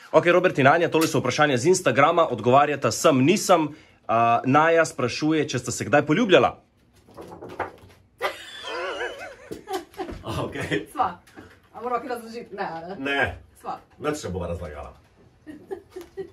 Ok, Robert in Anja, tole so vprašanja z Instagrama, odgovarjata sem, nisem. Naja sprašuje, če sta se kdaj poljubljala. Ok. Sva. A moramo kaj razložiti? Ne. Ne. Sva. Več še bova razlagala.